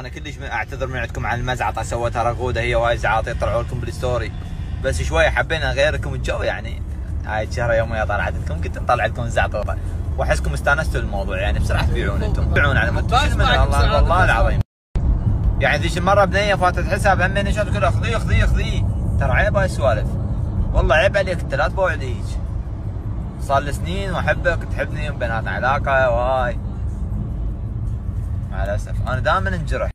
وانا كلش اعتذر من عندكم عن المزعطه سويتها رغوده هي وهاي زعاطي يطلعوا لكم بالستوري، بس شويه حبينا نغيركم الجو يعني. هاي الشهره يوميه طلعت لكم كنت نطلع لكم الزعطه واحسكم استانستوا الموضوع يعني. بصراحه تبيعون انتم تبيعون على مود والله العظيم. يعني ذيك المره بنيه فاتت حساب هم نشاط كله اخذيه اخذيه اخذيه. ترى عيب هاي السوالف والله عيب عليك انت لا تبوع لي هيك. صار لي سنين واحبك تحبني وبيناتنا علاقه وهاي. مع الاسف انا دائما انجرح